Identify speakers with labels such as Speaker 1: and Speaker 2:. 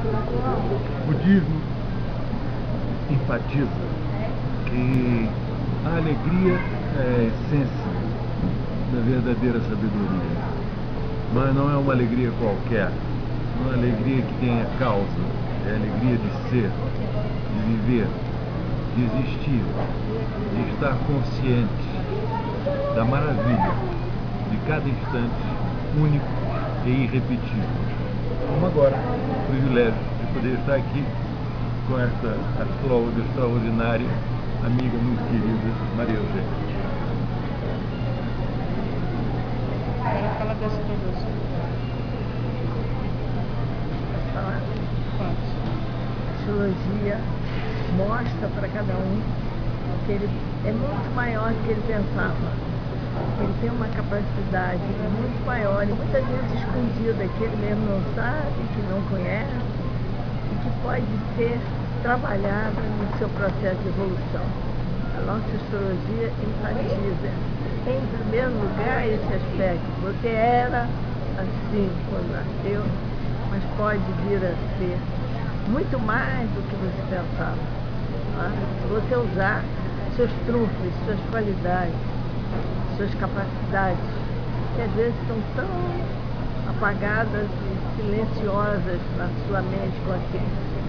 Speaker 1: O budismo enfatiza que a alegria é a essência da verdadeira sabedoria, mas não é uma alegria qualquer, não é uma alegria que tenha causa, é a alegria de ser, de viver, de existir, de estar consciente da maravilha de cada instante único e irrepetível. Como agora, o privilégio de poder estar aqui com essa astróloga extraordinária, amiga muito querida, Maria Eugênia.
Speaker 2: Agora fala da astrologia. Pode.
Speaker 3: A astrologia mostra para cada um que ele é muito maior do que ele pensava. Ele tem uma capacidade muito maior e muitas vezes escondida, que ele mesmo não sabe, que não conhece e que pode ser trabalhada no seu processo de evolução. A nossa astrologia enfatiza, em primeiro lugar, esse aspecto. Você era assim quando nasceu, mas pode vir a ser muito mais do que você pensava. Se você usar seus trunfos, suas qualidades, suas capacidades, que às vezes estão tão apagadas e silenciosas na sua mente consciente.